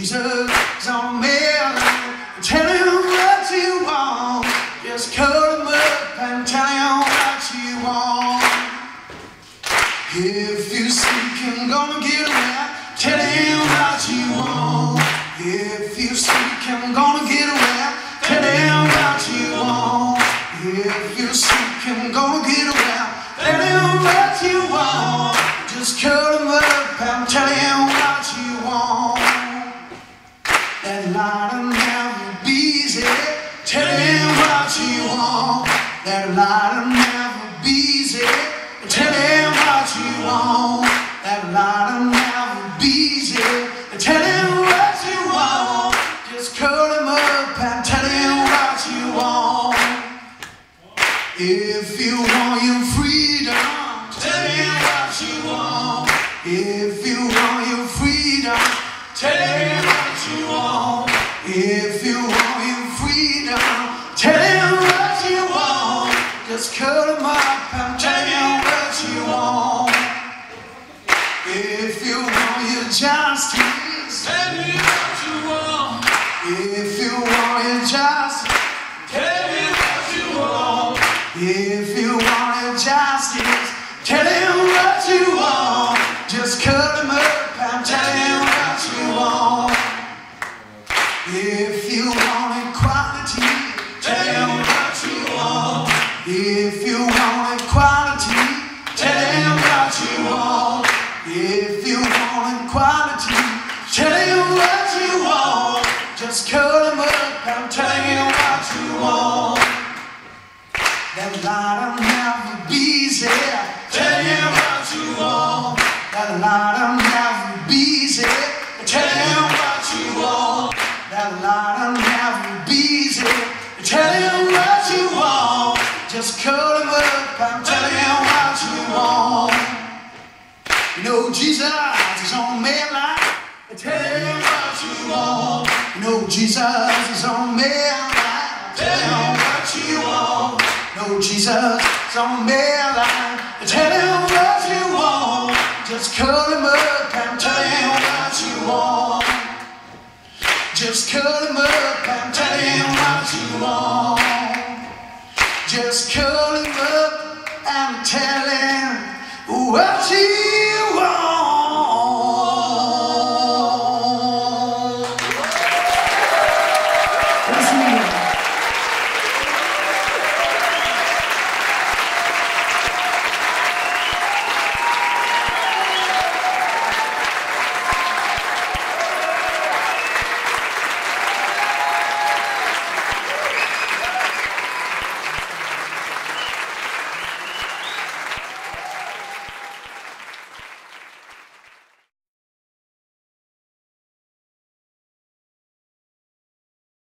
Jesus is on the mainline. Tell him what you want. Just call him up and tell him what you want. If you seek him, gonna get around. Tell him what you want. If you seek him, gonna get around. Tell him what you want. If you seek him, gonna get around. Tell him what you want. Just call him up and tell him what you want. That line never be easy. Tell him what you want. That line never be easy. Tell him what you want. That line never be easy. Tell him what you want. Just call him up and tell him what you want. If you want your freedom, tell him what you want. If you want your freedom, tell him what you want. If you want your freedom, tell him what you want. Just call him up and tell him what you want. If you want your justice, tell him what you want. If you want your justice, tell him what you want. If you want your justice, tell him what you want. Just call him up and tell him what you want. If you want equality, tell him what you want. If you want equality, tell him what you want. If you want equality, tell him what you want. Just call him up and tell him what you want. That light will never be easy. Tell him what you want. That light will never be easy. Tell him what you want. That light will never be easy. Tell him what you want. Just call him up and tell him what you want. You know Jesus is on the mainline. Tell him what you want. You know Jesus is on the mainline. Tell him what you want. You know Jesus is on the mainline. Tell him what you want. Just call him up and tell him what you want. Just call him up and tell him what you want. Just call